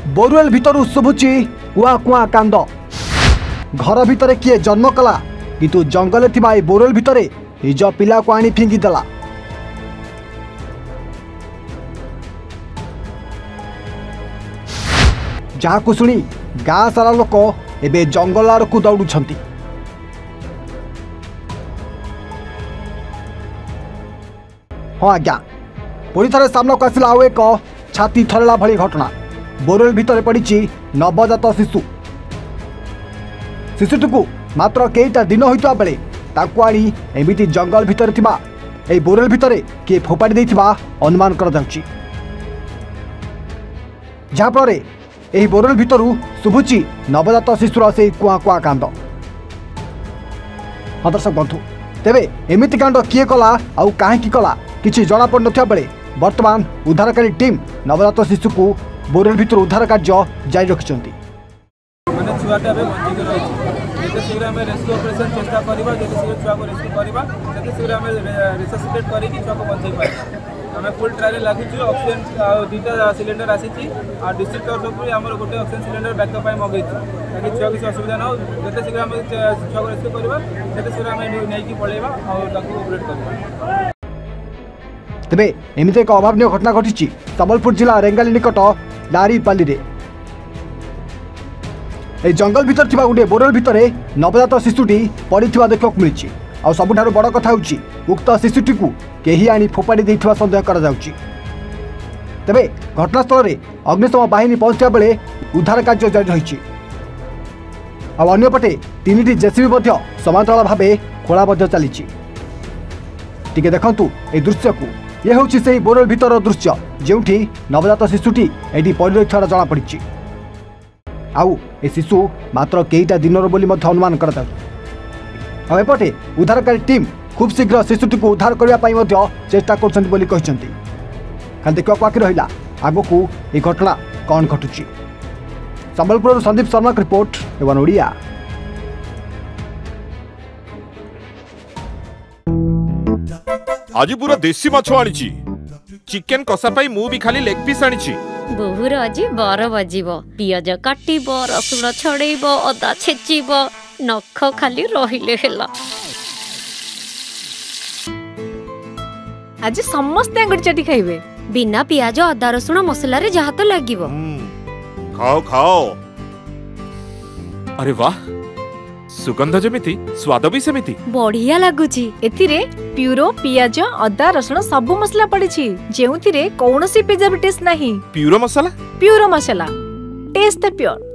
Borewell भितर शुभुची कुआ कुआ कांद। घर भितर किए जन्म कला किंतु जंगल थिबा ए बोरवेल भितर निज पिला को आनी फिंगी देला। जहाँ को सुनी गाँ सारा लोक एबे जंगल आड़ को दौड़ुछंती। हाँ आज्ञा, पुणी थे सामना को आसला आउ एक छाती थरला भली घटना। बोरवेल भितर पड़ी नवजात शिशु। शिशुटी को मात्र कईटा दिन होता बेले ताकू आनी एमिति जंगल भितर थिबा ए बोरवेल भितर किए फोपाड़ी देथिबा अनुमान कर जाउची। जहाँ फल एही बोरवेल भितर शुभुची नवजात शिशुर से कुआ कुआ कांद। हाँ दर्शक बंधु, तेबे एमिति कांड किए कला आउ काहेकि कला किछि जଣା पड़ नथिया बेले वर्तमान उद्धारकारी टीम नवजात शिशु को बोरवेल भितर उद्धार कार्य जारी रखिछंती। माने छुआटा बे बंची के रही जेते शीघ्र हमें रेस्क्यू ऑपरेशन चेष्टा करबा, जेते शीघ्र छुआ को रेस्क्यू करबा, जेते शीघ्र हमें रिससिटेट करी कि छुआ को बंचै पाए। हमें फुल ट्रायल लागिछु। ऑक्सीजन दुईटा सिलिंडर आसीची आ डिस्ट्रिक्ट तरफ से हमर गोटे ऑक्सीजन सिलिंडर बैकअप पाई मगैछु ताकि छुआ किसी असुविधा न हो। जेते शीघ्र हमें छुआ को रेस्क्यू करबा, जेते शीघ्र हमें नै कि पळेबा और ताकू ऑपरेट करबा। तेबे एमिति एक अभावनीय घटना घटी संबलपुर जिला रेंगाली निकट लारीपाली रे। ए जंगल भितर थिबा गोटे बोरवेल भितर नवजात शिशुटी पड़िथिबा देखक मिलिछि। आ सबुठारु बड़ कथा होछि उक्त शिशुटी को केही आनी फोपाड़ी देथिबा संदेह करा जाउछि। तेबे घटनास्थल रे अग्निशम बाहिनी पहुंचा बेले उद्धार कार्य जारी रहिछि। आ अन्यपटे तीनिटी जेसीबी मध्य समांतराल भाबे खोला मध्य चलिछि। टिके देखंतु ए दृश्य को। यह हूँ से बोरवेल भितर दृश्य जोठी नवजात शिशुटी एटी पड़ रही जना पड़ी। आउ ए शिशु मात्र कईटा दिन बोली अनुमान करपटे उद्धारकारी टीम खूब शीघ्र शिशुटी को उद्धार करने चेष्टा कर देखा बाकी रहा आग को यह घटना कौन घटुची। संबलपुर संदीप शर्मा की रिपोर्ट एवं ओडिया। आज पूरा देसी माछ आनी चिकेन कषा पाई मु भी खाली लेग पीस आनी। बहुर आज बर बजिबो, पियाज काटिबो, रसुण छड़ेइबो, अदा छेचिबो, नख खाली रहिले हेला। आज समस्त अंगुर चटी खाइबे बिना पियाज अदा रसुण मसला रे जहा तो लागिबो। खाओ खाओ। अरे वाह, सुगंध जमिति स्वाद भी सेमिति बढ़िया लागुची। एथिरे प्यूरो पियाज अदा रसुण सब मसला पड़िछि जेउथिरे कौनसी प्रिजर्वेटिव्स नाही। प्यूरो मसाला टेस्ट प्योर।